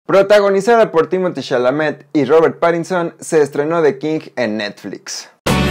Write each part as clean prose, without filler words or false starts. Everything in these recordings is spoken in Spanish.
Protagonizada por Timothée Chalamet y Robert Pattinson, se estrenó The King en Netflix.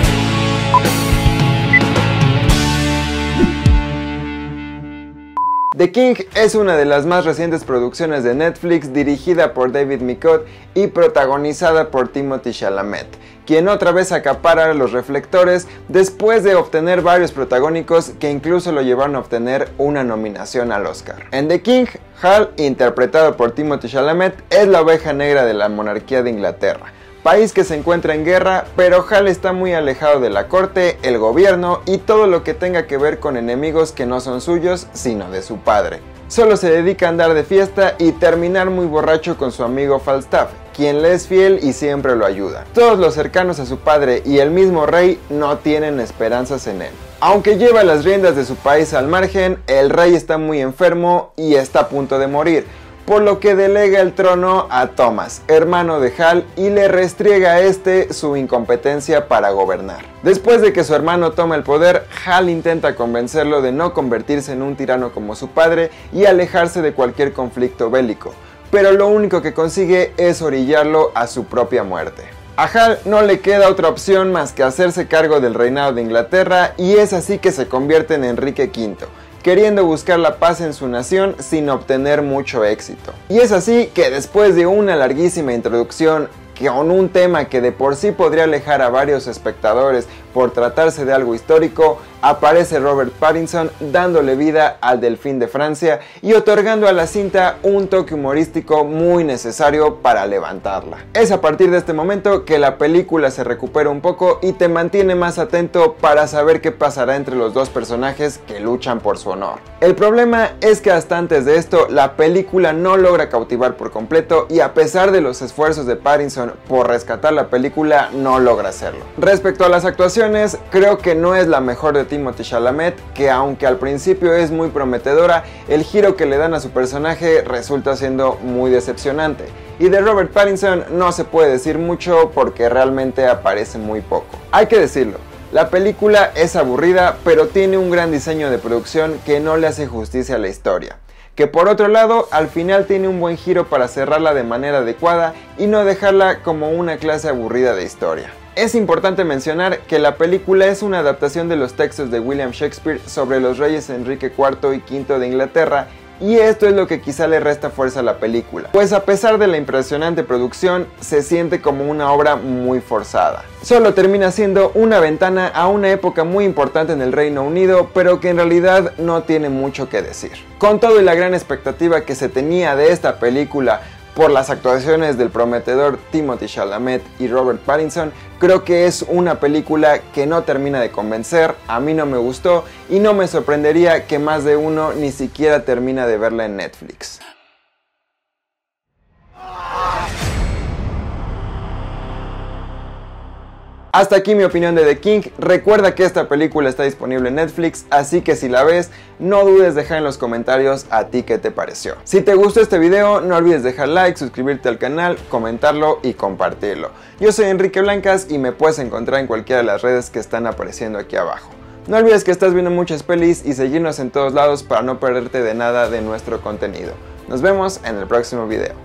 The King es una de las más recientes producciones de Netflix, dirigida por David Michôd y protagonizada por Timothée Chalamet, quien otra vez acapara los reflectores después de obtener varios protagónicos que incluso lo llevaron a obtener una nominación al Oscar. En The King, Hal, interpretado por Timothée Chalamet, es la oveja negra de la monarquía de Inglaterra, país que se encuentra en guerra, pero Hal está muy alejado de la corte, el gobierno y todo lo que tenga que ver con enemigos que no son suyos, sino de su padre. Solo se dedica a andar de fiesta y terminar muy borracho con su amigo Falstaff, quien le es fiel y siempre lo ayuda. Todos los cercanos a su padre y el mismo rey no tienen esperanzas en él. Aunque lleva las riendas de su país al margen, el rey está muy enfermo y está a punto de morir, por lo que delega el trono a Thomas, hermano de Hal, y le restriega a este su incompetencia para gobernar. Después de que su hermano toma el poder, Hal intenta convencerlo de no convertirse en un tirano como su padre y alejarse de cualquier conflicto bélico, pero lo único que consigue es orillarlo a su propia muerte. A Hal no le queda otra opción más que hacerse cargo del reinado de Inglaterra, y es así que se convierte en Enrique V, queriendo buscar la paz en su nación sin obtener mucho éxito. Y es así que después de una larguísima introducción con un tema que de por sí podría alejar a varios espectadores por tratarse de algo histórico, aparece Robert Pattinson dándole vida al Delfín de Francia y otorgando a la cinta un toque humorístico muy necesario para levantarla. Es a partir de este momento que la película se recupera un poco y te mantiene más atento para saber qué pasará entre los dos personajes que luchan por su honor. El problema es que hasta antes de esto la película no logra cautivar por completo, y a pesar de los esfuerzos de Pattinson por rescatar la película, no logra hacerlo. Respecto a las actuaciones, creo que no es la mejor de Timothée Chalamet, que aunque al principio es muy prometedora, el giro que le dan a su personaje resulta siendo muy decepcionante. Y de Robert Pattinson no se puede decir mucho porque realmente aparece muy poco. Hay que decirlo, la película es aburrida, pero tiene un gran diseño de producción que no le hace justicia a la historia, que por otro lado al final tiene un buen giro para cerrarla de manera adecuada y no dejarla como una clase aburrida de historia. Es importante mencionar que la película es una adaptación de los textos de William Shakespeare sobre los reyes Enrique IV y V de Inglaterra, y esto es lo que quizá le resta fuerza a la película, pues a pesar de la impresionante producción, se siente como una obra muy forzada. Solo termina siendo una ventana a una época muy importante en el Reino Unido, pero que en realidad no tiene mucho que decir. Con todo y la gran expectativa que se tenía de esta película por las actuaciones del prometedor Timothée Chalamet y Robert Pattinson, creo que es una película que no termina de convencer. A mí no me gustó y no me sorprendería que más de uno ni siquiera termina de verla en Netflix. Hasta aquí mi opinión de The King. Recuerda que esta película está disponible en Netflix, así que si la ves, no dudes dejar en los comentarios a ti qué te pareció. Si te gustó este video, no olvides dejar like, suscribirte al canal, comentarlo y compartirlo. Yo soy Enrique Blancas y me puedes encontrar en cualquiera de las redes que están apareciendo aquí abajo. No olvides que estás viendo muchas pelis y seguirnos en todos lados para no perderte de nada de nuestro contenido. Nos vemos en el próximo video.